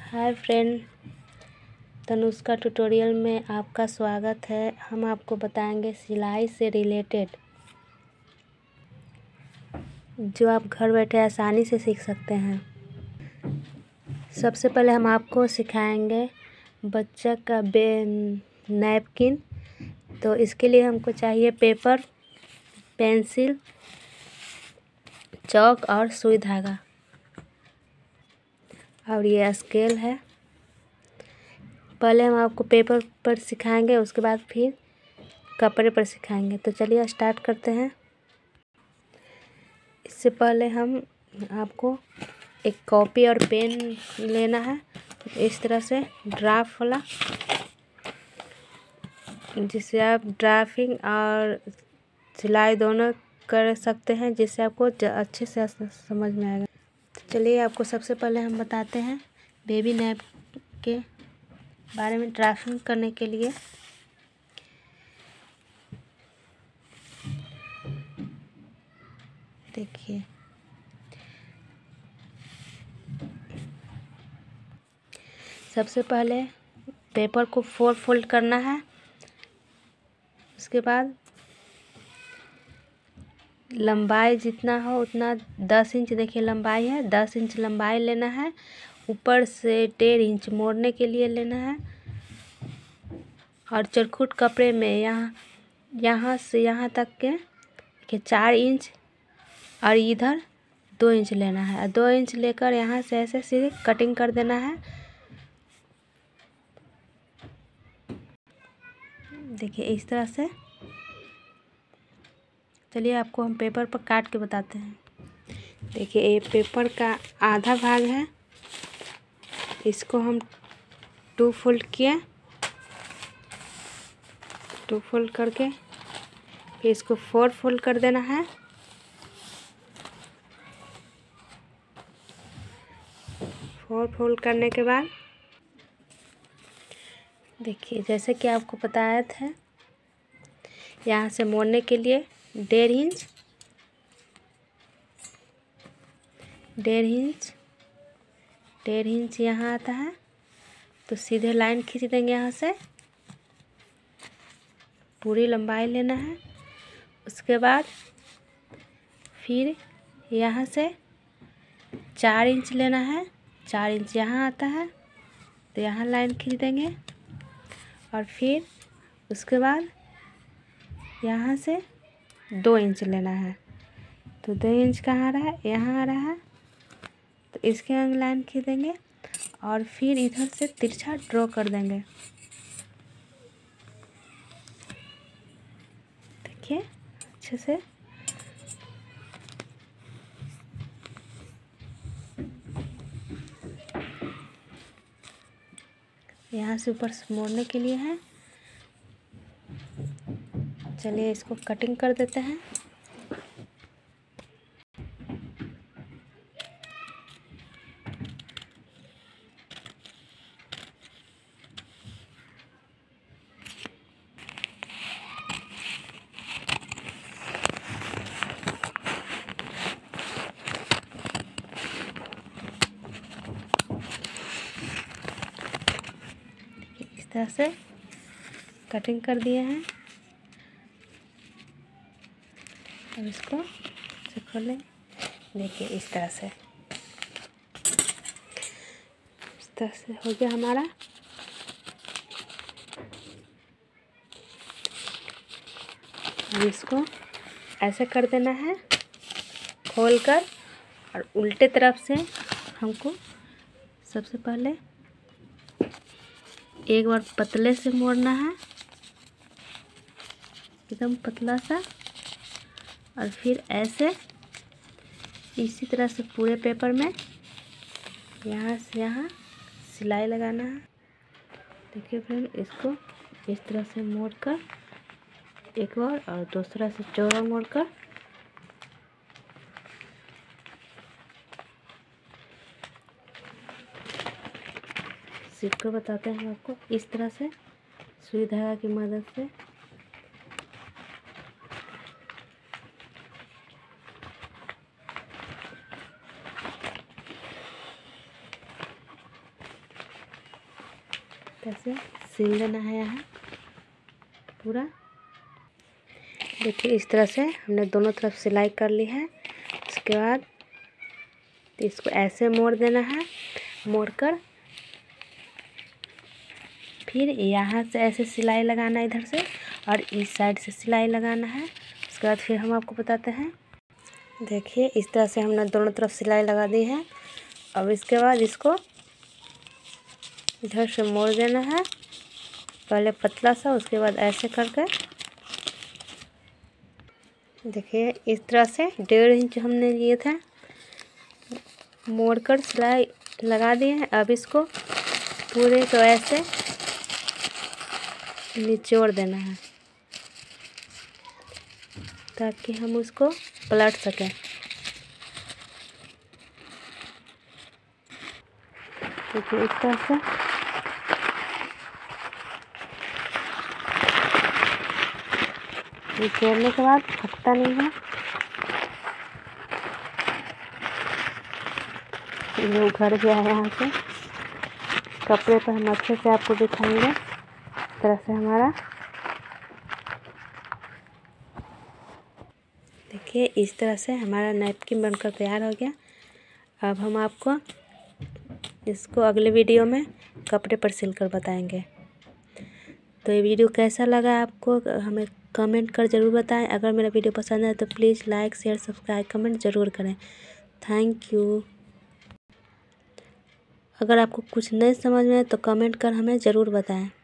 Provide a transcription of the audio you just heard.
Hi friend, Tanushka tutorial में आपका स्वागत है। हम आपको बताएंगे सिलाई से रिलेटेड जो आप घर बैठे आसानी से सीख सकते हैं। सबसे पहले हम आपको सिखाएंगे बच्चा का नैपकिन। तो इसके लिए हमको चाहिए पेपर, पेंसिल, चौक और सुई धागा, और ये स्केल है। पहले हम आपको पेपर पर सिखाएंगे, उसके बाद फिर कपड़े पर सिखाएंगे। तो चलिए स्टार्ट करते हैं। इससे पहले हम आपको एक कॉपी और पेन लेना है, इस तरह से ड्राफ्ट वाला, जिससे आप ड्राफ्टिंग और सिलाई दोनों कर सकते हैं, जिससे आपको अच्छे से समझ में आएगा। तो चलिए आपको सबसे पहले हम बताते हैं बेबी नैप के बारे में ड्राफ्टिंग करने के लिए। देखिए, सबसे पहले पेपर को 4 फोल्ड करना है। उसके बाद लंबाई जितना हो उतना 10 इंच, देखिए लंबाई है 10 इंच लंबाई लेना है। ऊपर से 1.5 इंच मोड़ने के लिए लेना है। और चरखुट कपड़े में यहाँ से यहाँ तक के 4 इंच और इधर 2 इंच लेना है। 2 इंच लेकर यहाँ से ऐसे सीधे कटिंग कर देना है। देखिए इस तरह से। चलिए आपको हम पेपर पर काट के बताते हैं। देखिए ये पेपर का आधा भाग है, इसको हम 2 फोल्ड किए। 2 फोल्ड करके फिर इसको 4 फोल्ड कर देना है। 4 फोल्ड करने के बाद देखिए, जैसे कि आपको बताया था, यहाँ से मोड़ने के लिए 1.5 इंच, 1.5 इंच यहाँ आता है। तो सीधे लाइन खींच देंगे यहाँ से, पूरी लंबाई लेना है। उसके बाद फिर यहाँ से 4 इंच लेना है। 4 इंच यहाँ आता है, तो यहाँ लाइन खींच देंगे। और फिर उसके बाद यहाँ से 2 इंच लेना है। तो 2 इंच कहाँ आ रहा है, यहाँ आ रहा है, तो इसके अंग लाइन खींच देंगे। और फिर इधर से तिरछा ड्रॉ कर देंगे। देखिए अच्छे से। यहाँ से ऊपर से मोड़ने के लिए है। चलिए इसको कटिंग कर देते हैं। इस तरह से कटिंग कर दिए हैं। अब इसको से खोलें। देखिए इस तरह से हो गया हमारा। अब इसको ऐसे कर देना है खोलकर, और उल्टे तरफ से हमको सबसे पहले एक बार पतले से मोड़ना है, एकदम पतला सा। और फिर ऐसे इसी तरह से पूरे पेपर में यहाँ से यहाँ सिलाई लगाना है। देखिए फ्रेंड, इसको इस तरह से मोड़कर एक बार, और दूसरा से चौड़ा मोड़कर सीख कर बताते हैं आपको। इस तरह से सुई धागा की मदद से ऐसे सिल देना है यहाँ पूरा। देखिए इस तरह से हमने दोनों तरफ सिलाई कर ली है। उसके बाद इसको ऐसे मोड़ देना है, मोड़कर फिर यहाँ से ऐसे सिलाई लगाना है इधर से, और इस साइड से सिलाई लगाना है। उसके बाद फिर हम आपको बताते हैं। देखिए इस तरह से हमने दोनों तरफ सिलाई लगा दी है। अब इसके बाद इसको इधर से मोड़ देना है, पहले पतला सा, उसके बाद ऐसे करके। देखिए इस तरह से 1.5 इंच हमने लिए थे, मोड़कर सिलाई लगा दिए हैं। अब इसको पूरे को ऐसे निचोड़ देना है ताकि हम उसको पलट सकें। देखिए इस तरह से निचोड़ने के बाद फटता नहीं है। ये उघड़ गया है यहाँ से। कपड़े पर हम अच्छे से आपको दिखाएंगे। इस तरह से हमारा देखिए इस तरह से हमारा नैपकिन बनकर तैयार हो गया। अब हम आपको इसको अगले वीडियो में कपड़े पर सिलकर बताएंगे। तो ये वीडियो कैसा लगा आपको हमें कमेंट कर ज़रूर बताएं। अगर मेरा वीडियो पसंद है तो please like share subscribe comment ज़रूर करें। Thank you. अगर आपको कुछ नहीं समझ में आए तो कमेंट कर हमें ज़रूर बताएं।